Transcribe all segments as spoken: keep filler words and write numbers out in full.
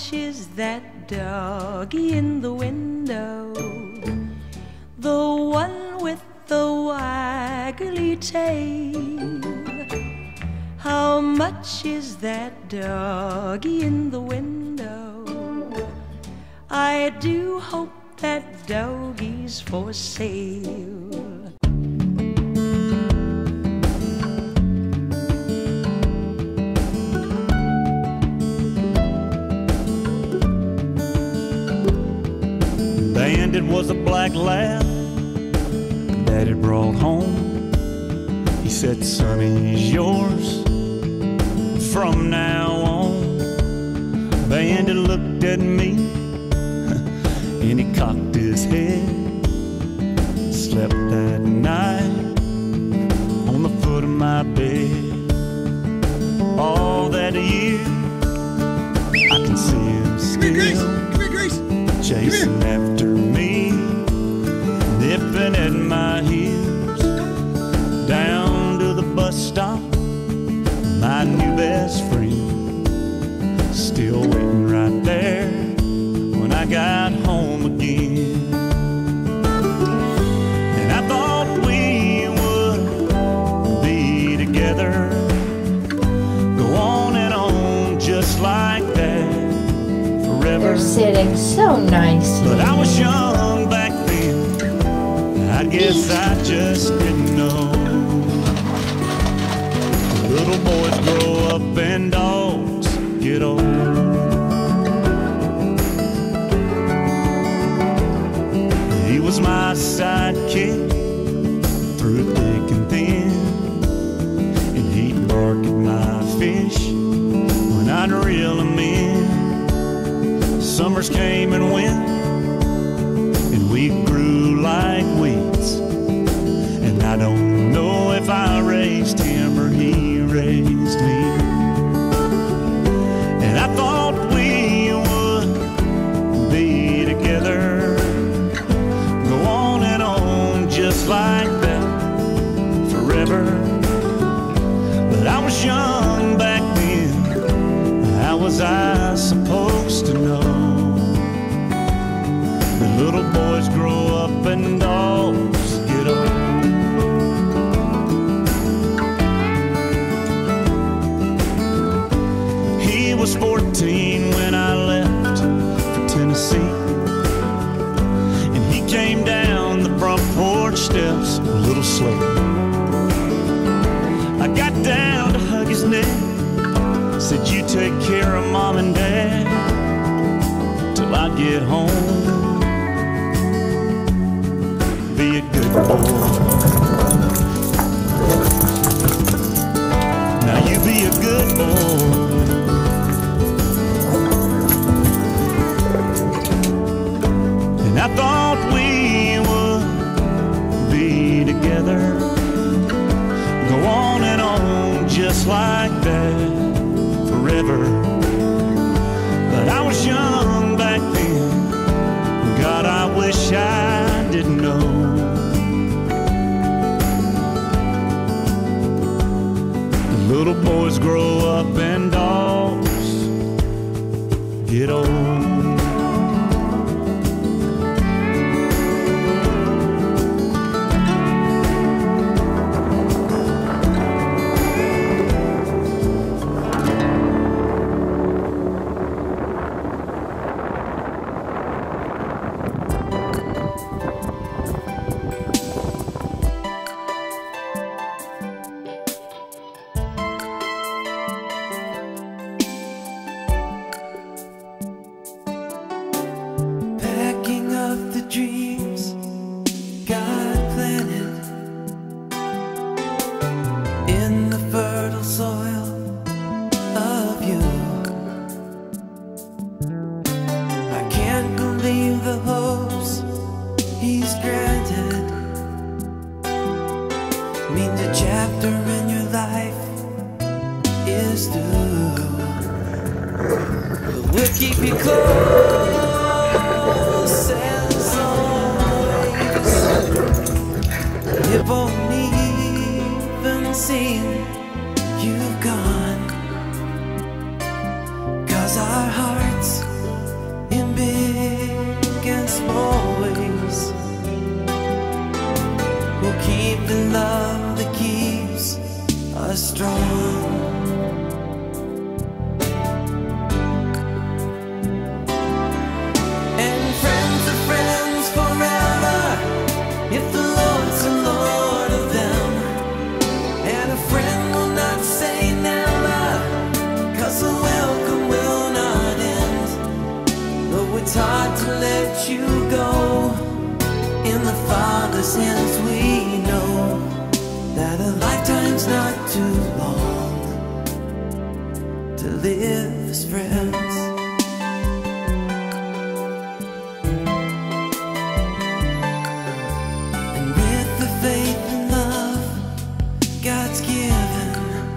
much is that doggie in the window? The one with the waggly tail. How much is that doggie in the window? I do hope that doggie's for sale. Bandit was a black lab that had brought home. He said, "Son, he's yours from now on." Bandit looked at me and he cocked his head. Slept that night on the foot of my bed. All that year I can see him still chasing after me, nipping at my heels. Down to the bus stop, my new best friend, still waiting right there when I got home again. And I thought we would be together, go on and on just like that forever. They're sitting so nicely. But I was young back then, I guess I just didn't know. Little boys grow up and dogs get old. He was my sidekick through thick and thin, and he'd bark at my fish when I'd reel them in. Summers came and went, and we grew like weeds, and I don't know if I raised him or he raised me. And I thought we would be together, go on and on just like that forever. But I was young back then, how was I supposed to know that little boys grow up and dogs get old? He was fourteen when I left for Tennessee, and he came down the front porch steps a little slow. I got down to hug his neck, said, "You take care of Mom and Dad till I get home. Be a good boy. Now you be a good boy." And I thought we would be together, go on and on just like that forever. But I was young back then, God, I wish I didn't know. The little boys grow up and dogs get old. strong. And friends are friends forever if the Lord's the Lord of them. And a friend will not say never, 'cause the welcome will not end. Though it's hard to let you go, in the Father's hands we know that a lifetime's not too long to live as friends. And with the faith and love God's given,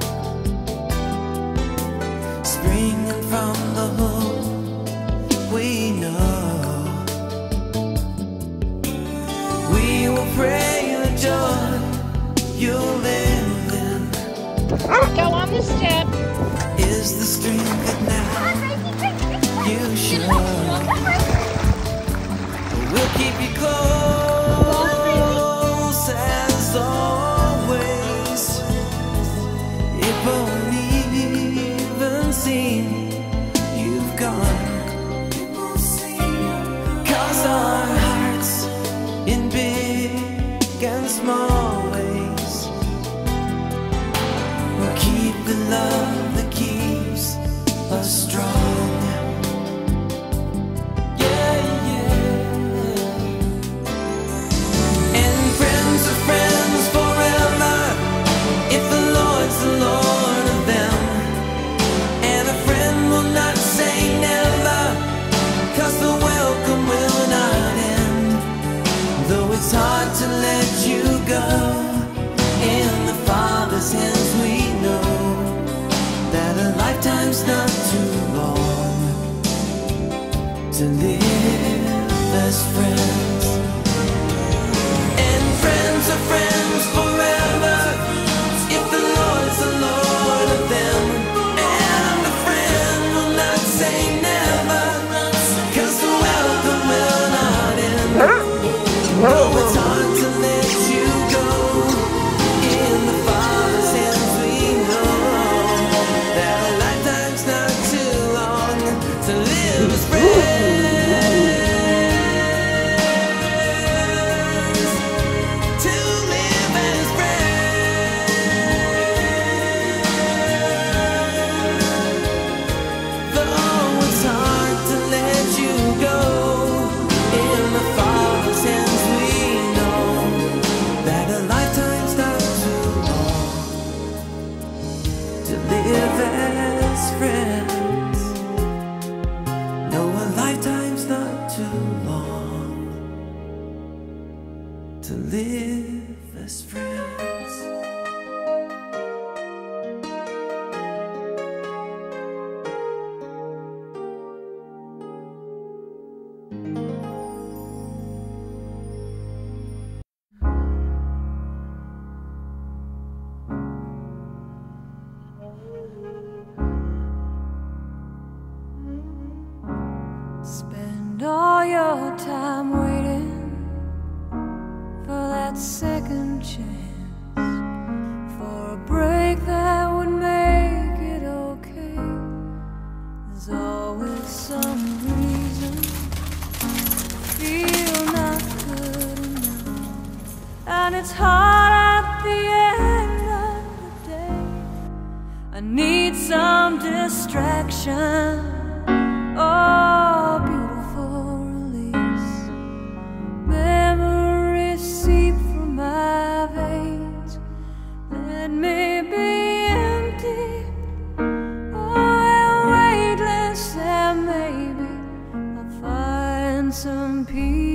springing from the hope we know, we will pray the joy you'll live in. Go on the step. Is the strength that now you show. We'll keep you close as always. If only even seen you've gone. 'Cause our hearts in big and small ways will keep the love that keeps us strong. Yeah, yeah. And friends are friends forever if the Lord's the Lord of them. And a friend will not say never, 'cause the welcome will not end. Though it's hard to let you go, in the Father's hands we know that a lifetime's not too long to live as friends. And friends are friends forever if the Lord's the Lord of them. And a friend will not say never, 'cause the welcome will not end. Though it's hard to let you go, in the Father's hands we know that a lifetime's not too long to live as friends. To live as friends. Though it's hard to let you go, in the Father's hands we know that a lifetime's not too long to live as friends. No, a lifetime's not too long to live as friends. Spend all your time waiting for that second chance, for a break that would make it okay. There's always some reason to feel not good enough, and it's hard at the end of the day. I need some distraction. Oh, beautiful release. Memories seep from my veins. Let me be empty. Oh, weightless, and maybe I'll find some peace.